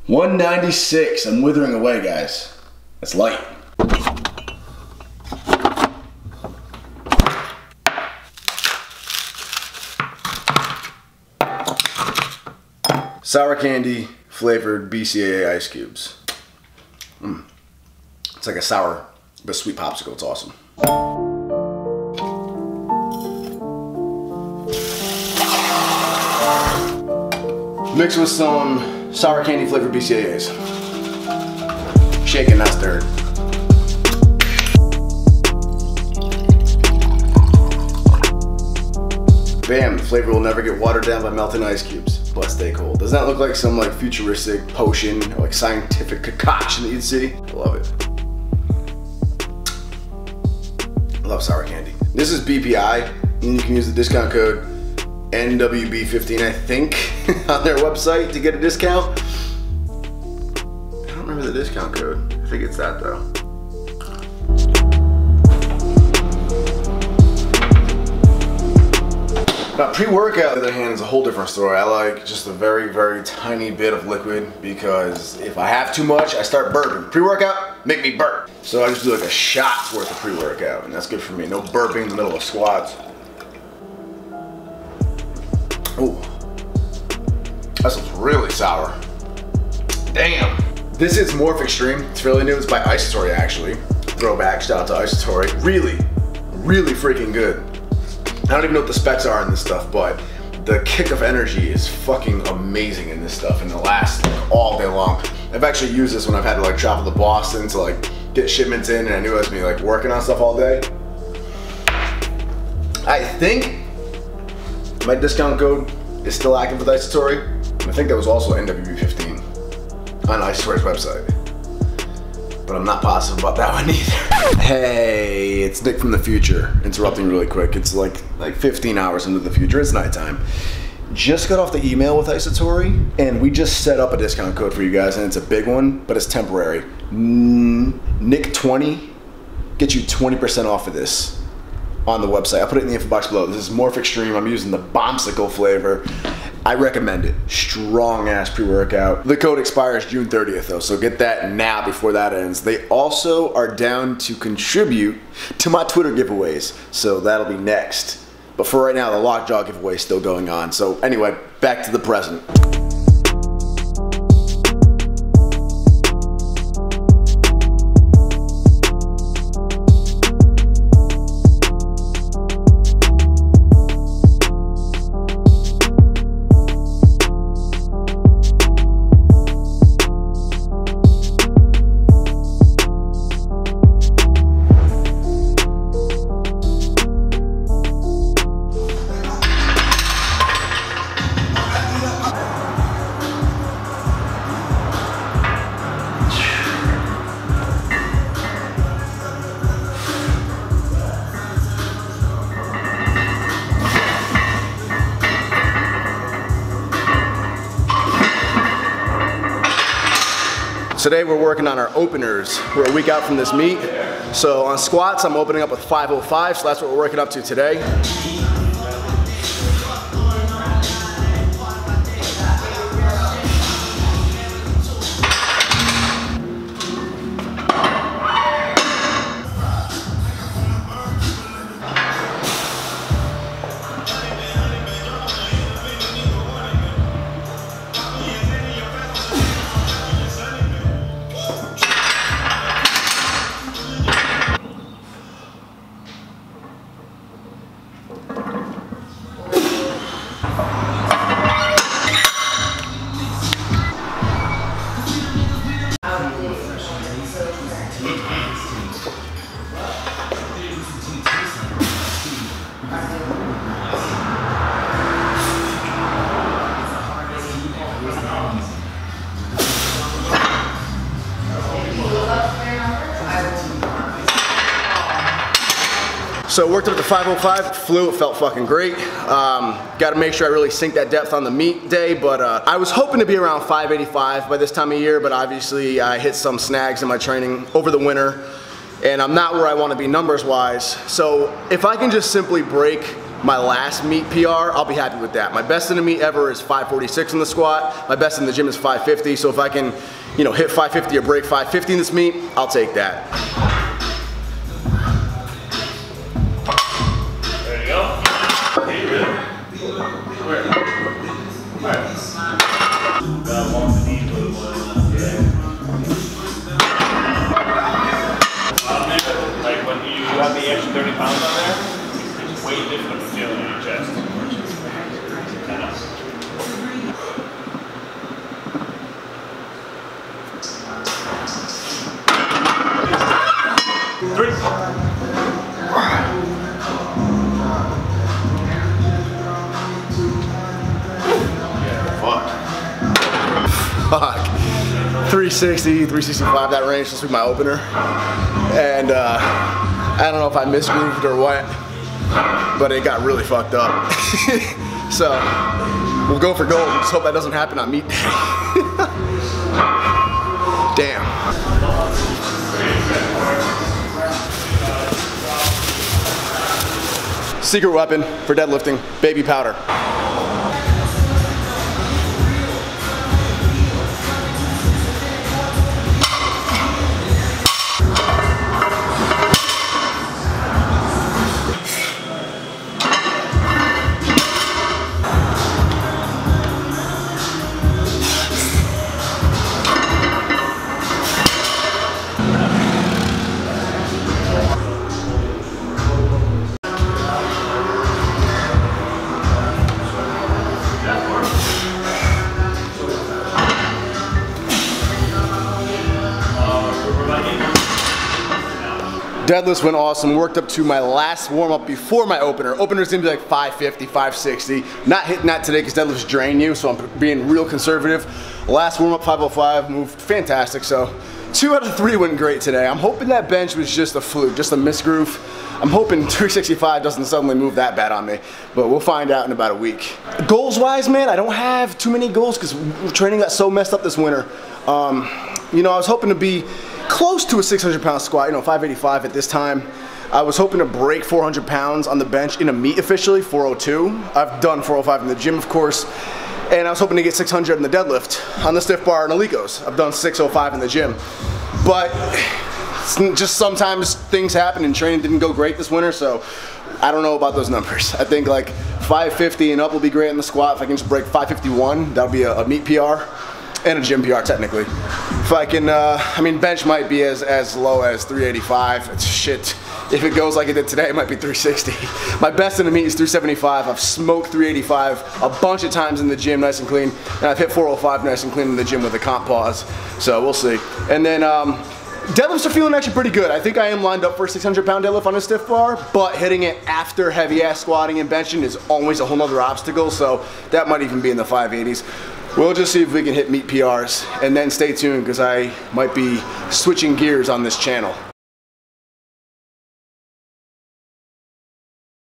196. I'm withering away, guys. That's light. Sour candy flavored BCAA ice cubes. It's like a sour but sweet popsicle. It's awesome. Mixed with some sour candy flavored BCAAs. Shaken, not stirred. Bam, the flavor will never get watered down by melting ice cubes, but stay cold. Doesn't that look like some like futuristic potion or like scientific concoction that you'd see? I love it. I love sour candy. This is BPI, and you can use the discount code NWB15, I think, on their website to get a discount. I don't remember the discount code. I think it's that though. Now, pre-workout, on the other hand, is a whole different story. I like just a very, very tiny bit of liquid because if I have too much, I start burping. Pre-workout, make me burp. So I just do like a shot's worth of pre-workout, and that's good for me. No burping in the middle of squats. Oh, that smells really sour. Damn. This is Morph Extreme. It's fairly new. It's by Isatori, actually. Throwback, shout out to Isatori. Really, really freaking good. I don't even know what the specs are in this stuff, but the kick of energy is fucking amazing in this stuff, and it lasts like all day long. I've actually used this when I've had to like travel to Boston to like get shipments in, and I knew I was gonna be like working on stuff all day. I think my discount code is still active with Isatori. I think that was also NWB15 on Isatori's website. But I'm not positive about that one either. Hey, it's Nick from the future. Interrupting really quick. It's like 15 hours into the future. It's nighttime. Just got off the email with Isatori, and we just set up a discount code for you guys, and it's a big one, but it's temporary. Nick20 gets you 20% off of this on the website. I'll put it in the info box below. This is Morph Extreme. I'm using the Bombsicle flavor. I recommend it. Strong ass pre-workout. The code expires June 30th though, so get that now before that ends. They also are down to contribute to my Twitter giveaways, so that'll be next. But for right now, the Lockjaw giveaway is still going on. So anyway, back to the present. Today we're working on our openers. We're a week out from this meet. So on squats, I'm opening up with 505, so that's what we're working up to today. So worked up to 505, flew, it felt fucking great. Got to make sure I really sink that depth on the meet day, but I was hoping to be around 585 by this time of year, but obviously I hit some snags in my training over the winter, and I'm not where I want to be numbers wise. So if I can just simply break my last meet PR, I'll be happy with that. My best in a meet ever is 546 in the squat. My best in the gym is 550. So if I can, you know, hit 550 or break 550 in this meet, I'll take that. There you go. Hey, really? Where? Where? One to eat with one. Like when you have the extra 30 pounds on there, it's way different than feeling in your chest. Three. Fuck. 360, 365, that range, this will be my opener. And I don't know if I misgrooved or what, but it got really fucked up. So, we'll go for gold. Just hope that doesn't happen on meet day. Damn. Secret weapon for deadlifting, baby powder. Deadlifts went awesome, worked up to my last warm-up before my opener. Opener's gonna be like 550, 560. Not hitting that today because deadlifts drain you, so I'm being real conservative. Last warm-up, 505, moved fantastic, so 2 out of 3 went great today. I'm hoping that bench was just a fluke, just a misgroove. I'm hoping 365 doesn't suddenly move that bad on me, but we'll find out in about a week. Goals-wise, man, I don't have too many goals because training got so messed up this winter. You know, I was hoping to be close to a 600-pound squat, you know, 585 at this time. I was hoping to break 400 pounds on the bench in a meet officially, 402. I've done 405 in the gym, of course. And I was hoping to get 600 in the deadlift on the stiff bar and Alicos. I've done 605 in the gym. But just sometimes things happen and training didn't go great this winter, so I don't know about those numbers. I think like 550 and up will be great in the squat. If I can just break 551, that'll be a meet PR. And a gym PR technically. If I can, I mean, bench might be as low as 385. It's shit. If it goes like it did today, it might be 360. My best in the meet is 375. I've smoked 385 a bunch of times in the gym, nice and clean. And I've hit 405 nice and clean in the gym with a comp pause. So we'll see. And then deadlifts are feeling actually pretty good. I think I am lined up for a 600-pound deadlift on a stiff bar, but hitting it after heavy ass squatting and benching is always a whole nother obstacle. So that might even be in the 580s. We'll just see if we can hit meet PRs, and then stay tuned because I might be switching gears on this channel.